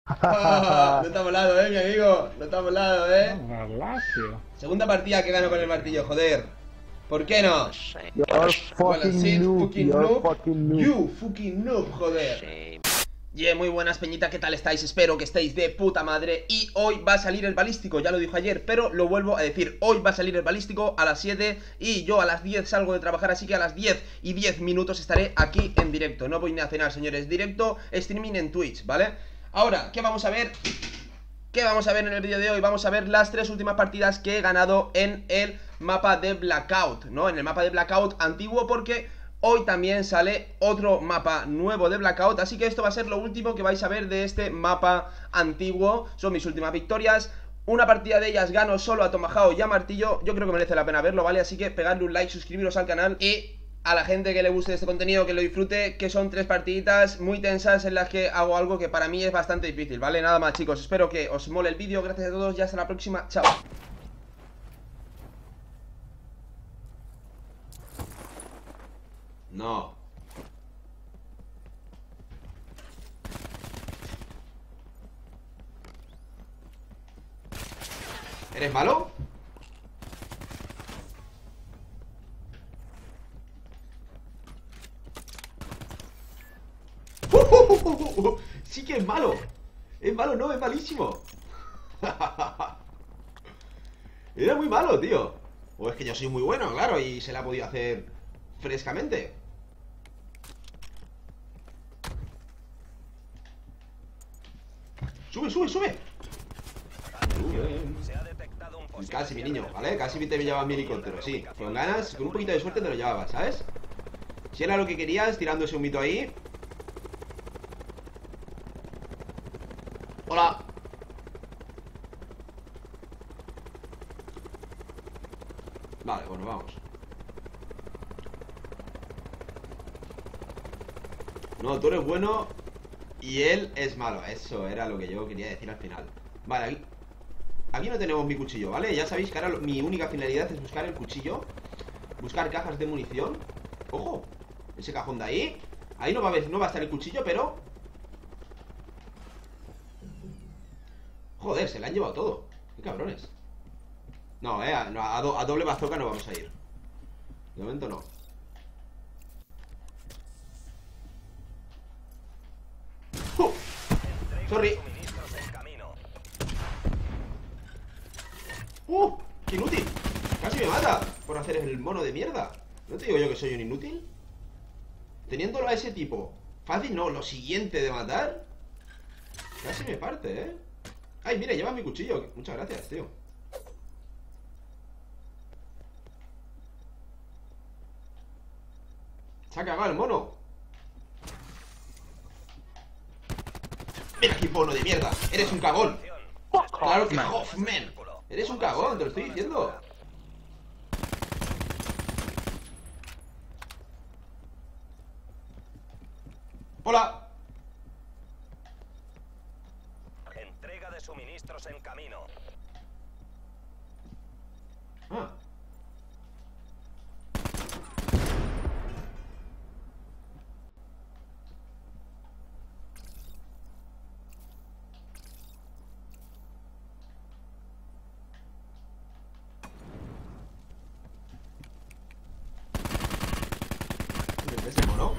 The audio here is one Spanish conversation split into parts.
No está volado, mi amigo. No está volado, Galacio. Segunda partida que gano con el martillo, joder. ¿Por qué no? Shame. You're Well, fucking sit, noob, fucking you're noob. fucking noob. You, fucking noob, joder. Shame. Yeah, muy buenas, peñita, ¿qué tal estáis? Espero que estéis de puta madre. Y hoy va a salir el balístico, ya lo dijo ayer, pero lo vuelvo a decir. Hoy va a salir el balístico a las 7 y yo a las 10 salgo de trabajar, así que a las 10 y 10 minutos estaré aquí en directo. No voy ni a cenar, señores, directo, streaming en Twitch, ¿vale? Ahora, ¿qué vamos a ver? ¿Qué vamos a ver en el vídeo de hoy? Vamos a ver las 3 últimas partidas que he ganado en el mapa de Blackout, ¿no? En el mapa de Blackout antiguo, porque hoy también sale otro mapa nuevo de Blackout. Así que esto va a ser lo último que vais a ver de este mapa antiguo. Son mis últimas victorias. Una partida de ellas gano solo a Tomahawk y a Martillo. Yo creo que merece la pena verlo, ¿vale? Así que pegadle un like, suscribiros al canal y a la gente que le guste este contenido, que lo disfrute, que son 3 partiditas muy tensas en las que hago algo que para mí es bastante difícil, ¿vale? Nada más, chicos, espero que os mole el vídeo. Gracias a todos y hasta la próxima. Chao. No. ¿Eres malo? Sí que es malo. Es malo, no, es malísimo. Era muy malo, tío. O es que yo soy muy bueno, claro, y se la ha podido hacer frescamente. ¡Sube, sube, sube! Casi, mi niño, ¿vale? Casi te llevaba mi helicóptero, sí. Con ganas, con un poquito de suerte te lo llevabas, ¿sabes? Si era lo que querías, tirando ese humito ahí. Hola. Vale, bueno, vamos. No, tú eres bueno y él es malo. Eso era lo que yo quería decir al final. Vale, aquí no tenemos mi cuchillo, ¿vale? Ya sabéis que ahora mi única finalidad es buscar el cuchillo. Buscar cajas de munición. ¡Ojo! Ese cajón de ahí. Ahí no va a estar el cuchillo, pero... Joder, se le han llevado todo. Qué cabrones. No, no, a doble bazooka no vamos a ir. De momento no. Sorry. ¡Qué inútil! Casi me mata por hacer el mono de mierda. ¿No te digo yo que soy un inútil? Teniéndolo a ese tipo fácil, no, lo siguiente de matar. Casi me parte, ¿eh? Ay, mira, lleva mi cuchillo. Muchas gracias, tío. Se ha cagado el mono. Mira aquí, mono de mierda. Eres un cagón. Claro que Hoffman. Eres un cagón, te lo estoy diciendo. Hola. Entrega de suministros en camino. Ah. Ese mono.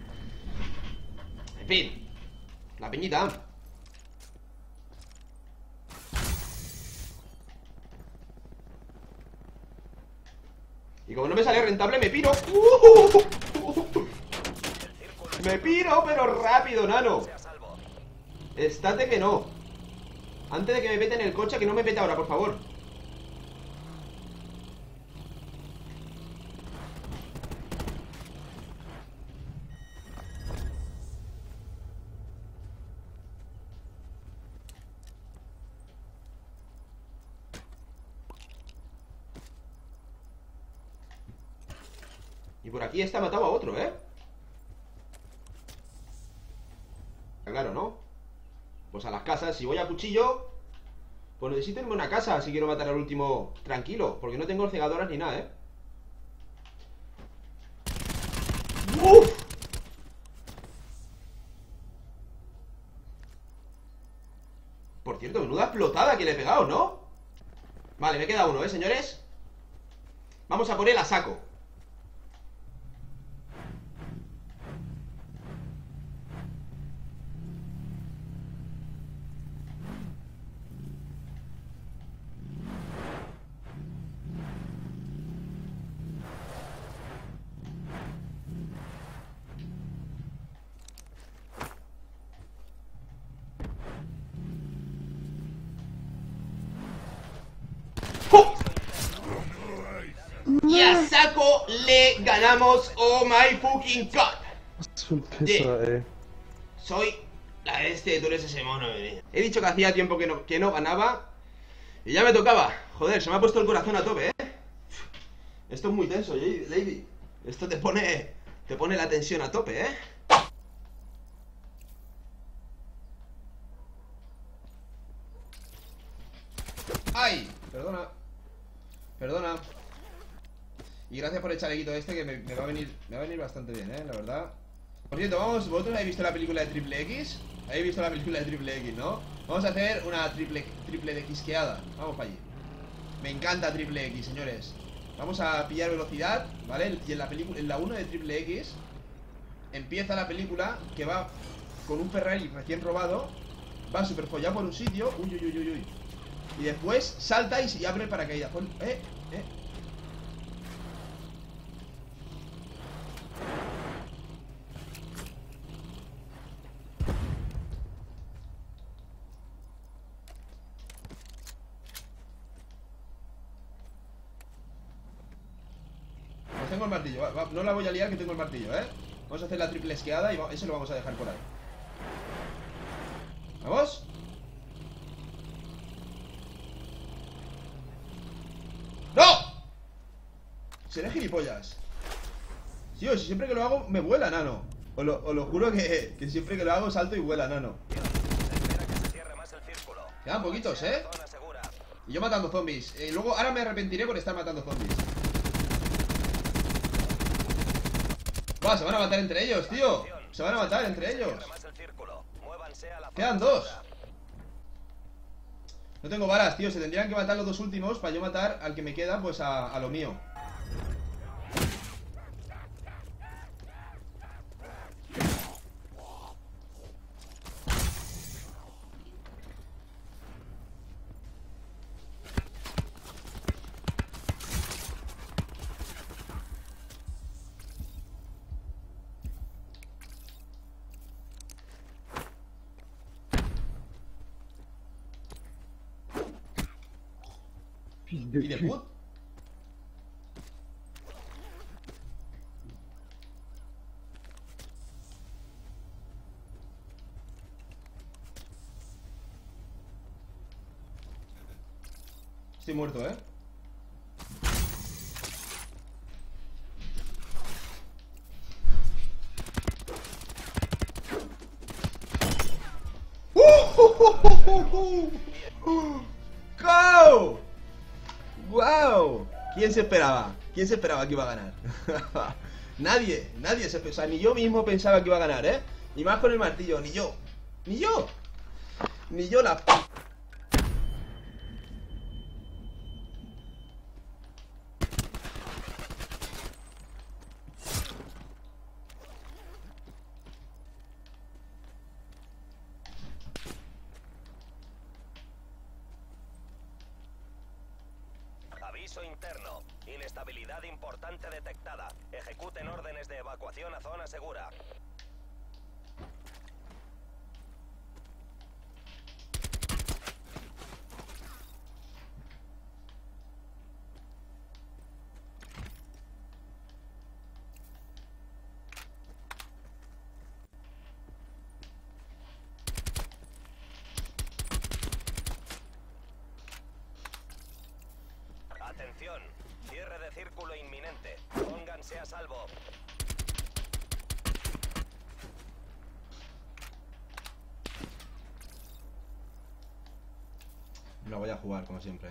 En fin. La peñita. Y como no me sale rentable, me piro. Me piro, pero rápido, nano. Estate que no. Antes de que me pete en el coche, que no me pete ahora, por favor. Y por aquí está matado a otro, ¿eh? Claro, ¿no? Pues a las casas, si voy a cuchillo, pues necesito irme a una casa si quiero matar al último tranquilo, porque no tengo cegadoras ni nada, ¿eh? ¡Uf! por cierto, menuda explotada que le he pegado, ¿no? Vale, me queda uno, señores? Vamos a por él a saco. Y a saco le ganamos. Oh my fucking god. Was für ein Pisser, ey. Soy la tú eres ese mono, He dicho que hacía tiempo que no ganaba. Y ya me tocaba. Joder, se me ha puesto el corazón a tope, Esto es muy tenso, lady. Esto te pone la tensión a tope, ¡Ay! Perdona. Y gracias por el chalequito este que me va a venir bastante bien, la verdad. Por cierto, ¿vosotros habéis visto la película de Triple X? ¿Habéis visto la película de Triple X, no? Vamos a hacer una triple de Xqueada. Vamos para allí. Me encanta Triple X, señores. Vamos a pillar velocidad, ¿vale? Y en la 1 de Triple X empieza la película que va con un Ferrari recién robado. Va súper follado por un sitio. Uy. Y después salta y abre el paracaídas. Pues tengo el martillo, no la voy a liar que tengo el martillo, Vamos a hacer la triple esqueada y eso lo vamos a dejar por ahí. ¿Vamos? ¡No! Seré gilipollas. Tío, si siempre que lo hago me vuela, nano. Os lo juro que siempre que lo hago salto y vuela, nano. Quedan poquitos, Y yo matando zombies. Luego, ahora me arrepentiré por estar matando zombies. Se van a matar entre ellos, tío. Se van a matar entre ellos. Quedan dos. No tengo balas, tío. Se tendrían que matar los dos últimos para yo matar al que me queda, pues a lo mío. ¿Y de put? Estoy muerto, ¡Go! ¡Wow! ¿Quién se esperaba? ¿Quién se esperaba que iba a ganar? Nadie se pensaba, o sea, ni yo mismo pensaba que iba a ganar, Y más con el martillo, ni yo la... Aviso interno. Inestabilidad importante detectada. Ejecuten órdenes de evacuación a zona segura. Atención, cierre de círculo inminente. Pónganse a salvo. Lo voy a jugar como siempre,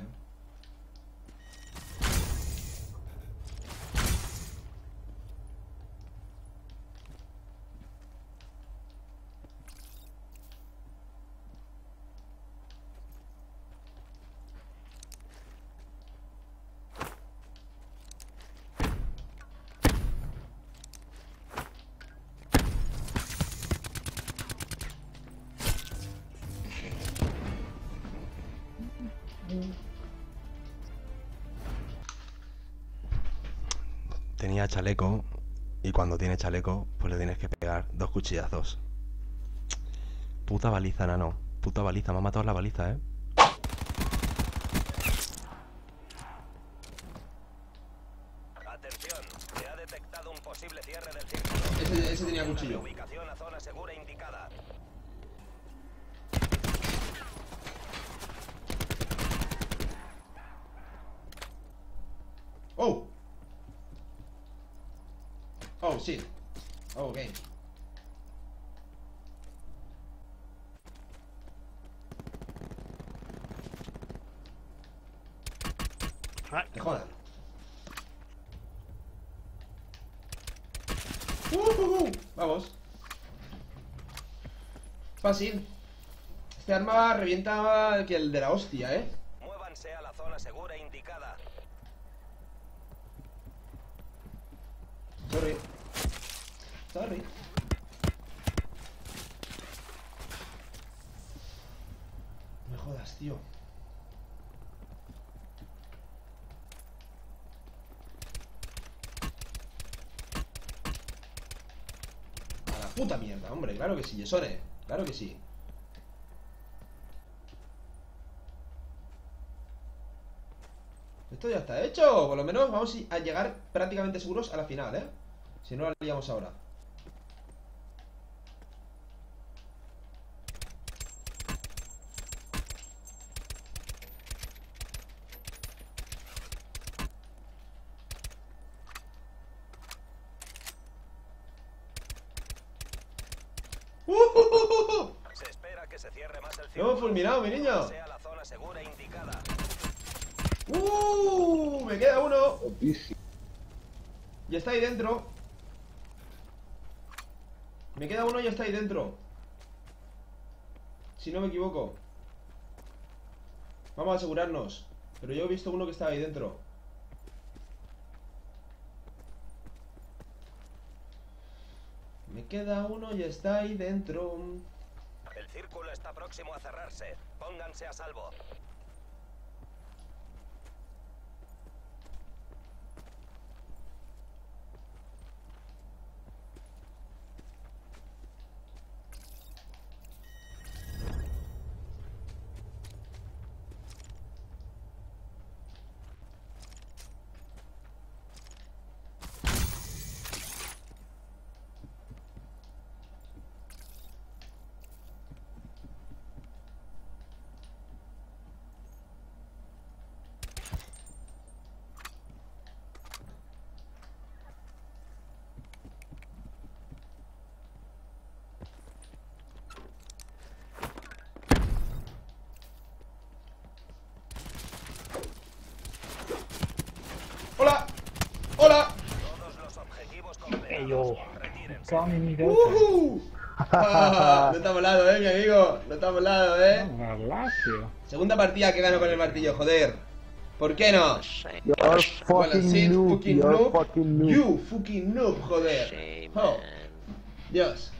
Tenía chaleco y cuando tiene chaleco pues le tienes que pegar 2 cuchillazos. Puta baliza, nano. Puta baliza, me ha matado la baliza, Atención, se ha detectado un posible cierre del círculo. Ese tenía cuchillo. Ubicación a zona segura indicada. Oh. Oh, sí. Oh, ok. Que jodan. Vamos. Fácil. Este arma revienta que el de la hostia, Muévanse a la zona segura indicada. Sorry. Sorry. Me jodas, tío. A la puta mierda, hombre. Claro que sí, Yesone. Claro que sí. Esto ya está hecho. Por lo menos vamos a llegar prácticamente seguros a la final, ¿eh? Si no la liamos ahora. Se espera que se cierre más el Lo círculo. hemos fulminado, mi niño. Muévanse a la zona segura indicada. Me queda uno. Topísimo. Y está ahí dentro. Me queda uno y está ahí dentro. Si no me equivoco. Vamos a asegurarnos. Pero yo he visto uno que estaba ahí dentro. Me queda uno y está ahí dentro. El círculo está próximo a cerrarse. Pónganse a salvo. ¡Hola! ¡Hola! Todos los objetivos completados. Yo. Retírense. No está molado, mi amigo. No está molado, Galacio. Segunda partida que gano con el martillo, joder. ¿Por qué no? You're Well, fucking sí, noob. fucking You're noob. fucking noob. You fucking noob, joder. Shame, Oh, man. Dios.